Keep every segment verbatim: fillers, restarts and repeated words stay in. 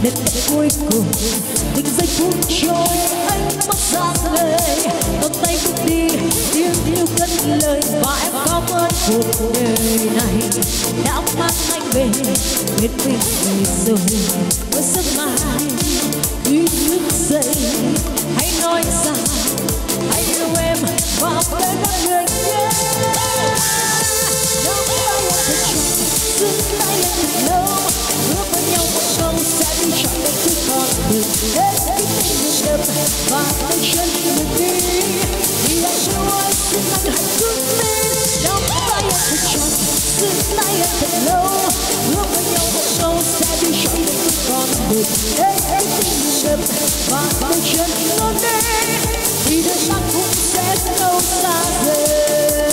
đến cái cuối cùng từng giây phút trôi anh mất ra lời cầm tay bước đi tiếng yêu cất lời và em cảm ơn cuộc đời này đã mang anh về bên mình về rồi với sớm mai khi thức dậy hãy nói rằng hãy yêu em và bên đất người nhé nắm tay em thật chặt giữ tay em thật lâu hứa với nhau một câu sẽ đi trọn đến cuối con đường đến cái tình người đậm và tay chân người đi vì anh yêu anh xin anh hãy bước lên nắm tay em thật chặt giữ tay em thật lâu hứa với nhau một câu sẽ đi trọn đến cuối con đường đến cái tình người đậm và tay chân người đi vì đời ta cũng sẽ lâu xa rời.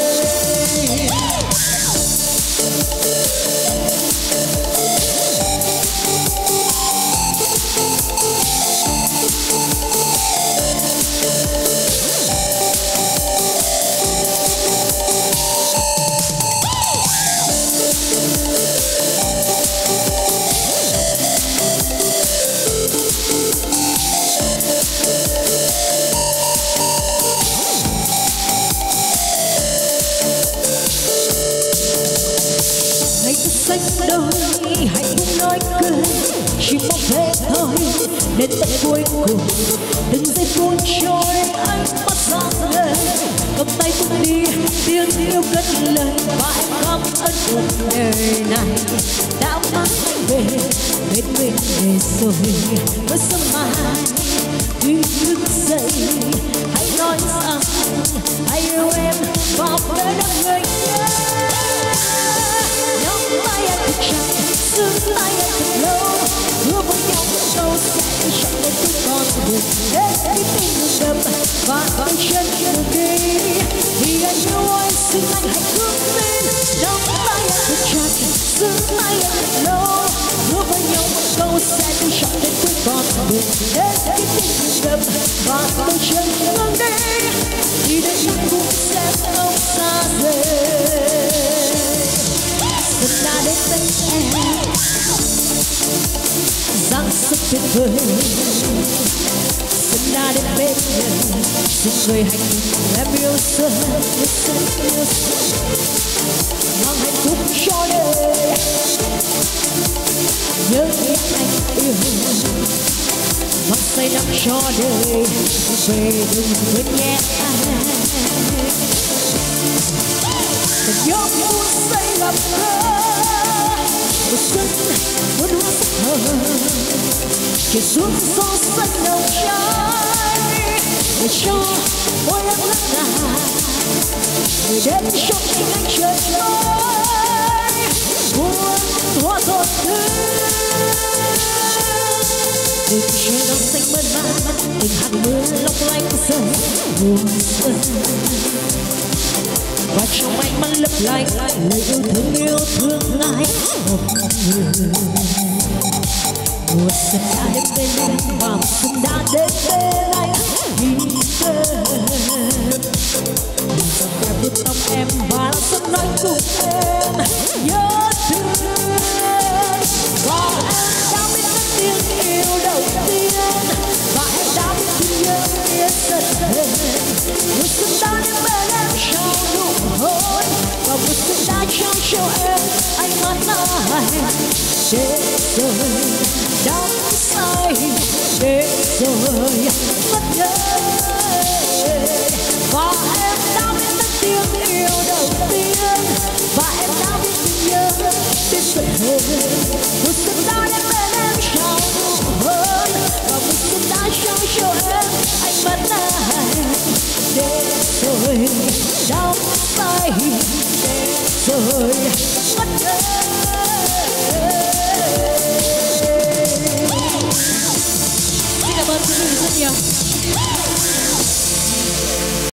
Xanh đôi hạnh phúc nói cười chỉ mong về thôi đến tận cuối cùng từng giây phút trôi anh mất ra lời cầm tay bước đi tiếng yêu cất lời và em cảm ơn cuộc đời này đã mang anh về bên mình để rồi với sớm mai khi thức dậy hãy nói rằng hãy yêu em và bên đất người nhé nắm tay em thật chặt giữ tay em thật lâu hứa với nhau một câu sẽ đi trọn đến cuối con đường đến cái tình người đậm và tay chân người đi vì anh yêu anh xin anh hãy bước lên nắm tay em thật chặt giữ tay em thật lâu hứa với nhau một câu sẽ đi trọn đến cuối con đường đến cái tình người đậm và tay chân người đi vì đời ta cũng sẽ lâu xa rời. Xuân đã đến bên em dáng sức tuyệt vời Xuân đã đến bên em xin người hạnh phúc em yêu xuân yêu xuân yêu xuân mang hạnh phúc cho đời nhớ biết anh yêu mang say đắm cho đời về đừng quên nhé anh thật nhớ muốn say gặp gỡ một xuân muốn hoa sắc hờ chiều xuống gió xuân nồng cháy để cho môi em lắc ngà người đến trong tình anh trời mới muôn hoa giọt thương tình trời nắng xanh mơn man tình hạt mưa long lanh rơi mùa xuân và trong ánh mắt lấp lánh lời yêu thương yêu thương lại một người mùa xuân đã đến bên anh và mùa xuân đã đến bên anh vì cơn đừng dòng đẹp vuốt tóc em và xuân nói cùng em nhớ thương và em đã biết mất tiếng yêu đầu tiên và em đã biết thương nhớ biết dần hơn mùa xuân đã đến bên em trao nụ hôn và mùa xuân đã trao cho em ánh mắt này để rồi đắm say để rồi mất nhớ và em đã biết mất tiếng yêu đầu tiên và em đã biết thương nhớ biết dần hơn mùa xuân đã đến bên em trao nụ hôn và mùa xuân đã trao cho em ánh mắt này để rồi đắm say để rồi mất nhớ. Xin cảm ơn quý vị rất nhiều.